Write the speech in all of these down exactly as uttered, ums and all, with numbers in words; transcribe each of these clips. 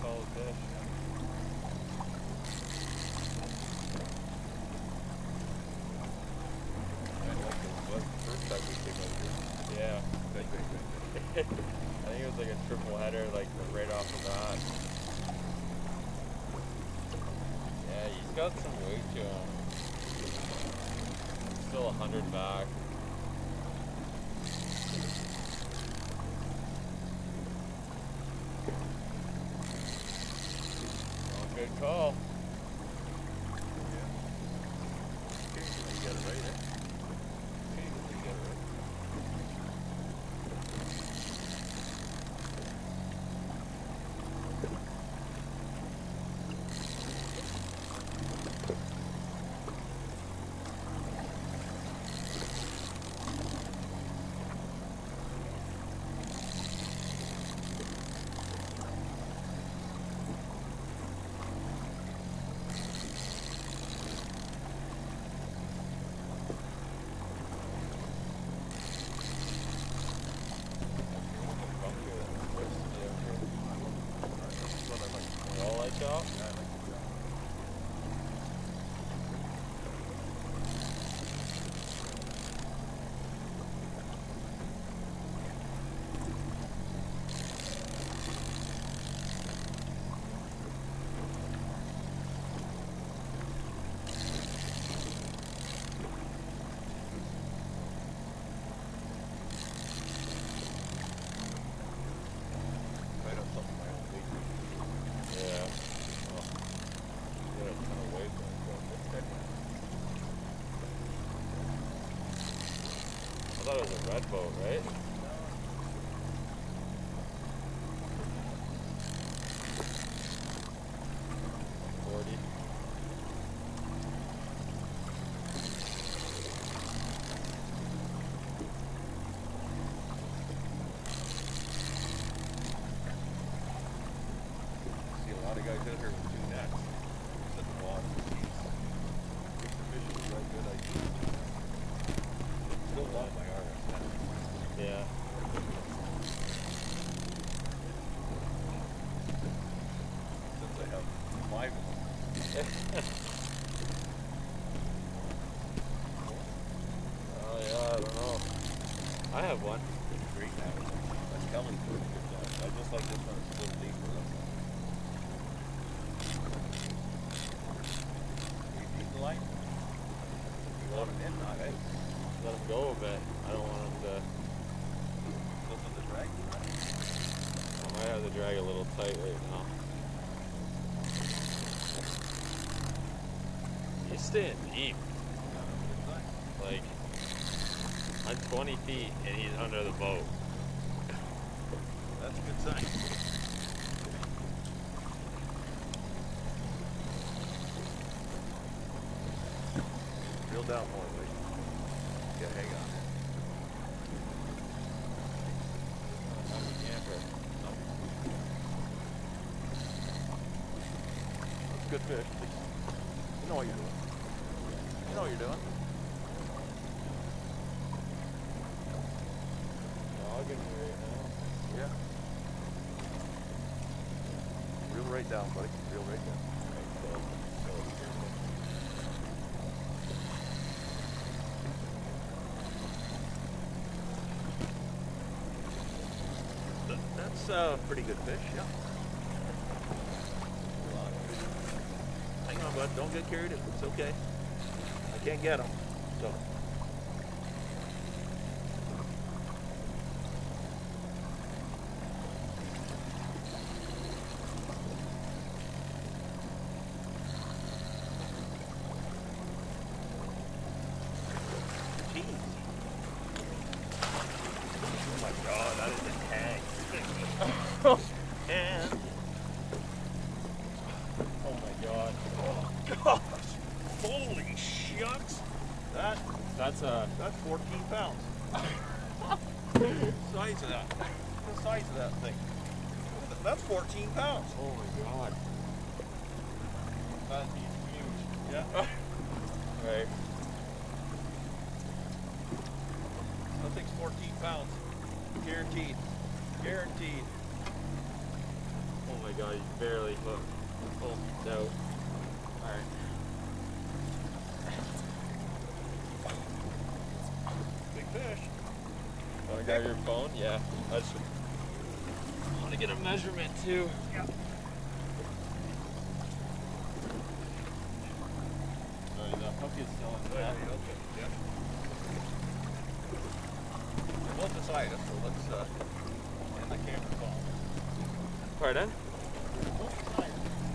solid fish. I like this. That's the first time we came over here. Yeah. Big, big, big, big. I think it was like a triple header, like right off the bat. Yeah, he's got some weight to him. Still a hundred back. Oh, good call. Yeah. Occasionally you get it right, eh? Occasionally you get it right. Shop? Yeah, I like the shop. Right on something my own big. Yeah. I thought it was a red boat, right? forty. See a lot of guys out here with two nets. Set the bottom of the piece. Think the fish is a right good idea. Still love my R S net. Yeah. Since I have five of them. Oh yeah, I don't know. I have one. Great now. That's Kelly's doing a good job. I just like this one. It's a little deeper. You eat the line? You want him in, not eh? Let him go a bit. I don't want him to. Listen to the drag. I might have the drag a little tight right now. He's staying deep. Like, I'm twenty feet and he's under the boat. That's a good sign. Reel down more, wait. Yeah, hang on. That's a good fish. You know what you're doing. You know what you're doing. Dogging me right now. Yeah. Reel right down, buddy. Reel right down. Right, so, so That's a pretty good fish, yeah. Hang on, bud. Don't get carried. It's okay. I can't get them, so. Jeez. Oh my God, that is a tag. And oh my God. Oh gosh. Holy shucks. That that's uh that's fourteen pounds. The size of that. The size of that thing. That's fourteen pounds. Oh my God. That'd be huge. Yeah. Right. That thing's fourteen pounds. Guaranteed. Guaranteed. Holy my god, he's barely hooked. Oh, no. Alright. Big fish. Want to grab your phone? Yeah. I just want to get a measurement too. Yeah. Alright, the hook is still in There that. you go. Okay. Yeah. They're both beside us, so let's uh and the camera's on. Pardon? They're both beside us.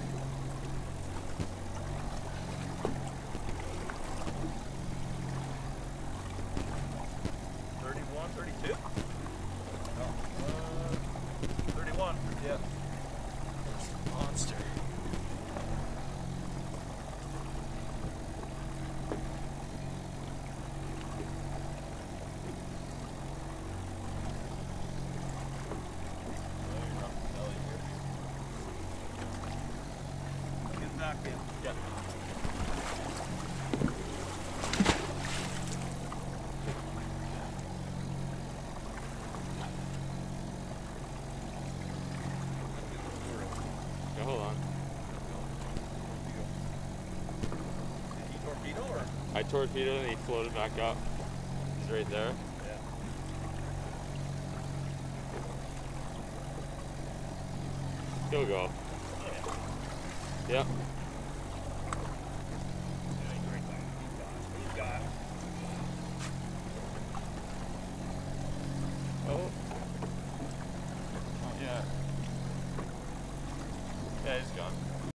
thirty-one, thirty-two? No. Uh, thirty-one. Yeah. Monster. Get back in. Yeah. Yeah, hold on. Did he torpedo or? I torpedoed and he floated back up. He's right there. Yeah. He'll go. Yep. Yeah, he's right there. He's got it. He's got it. Oh. Oh, yeah. Yeah, he's gone.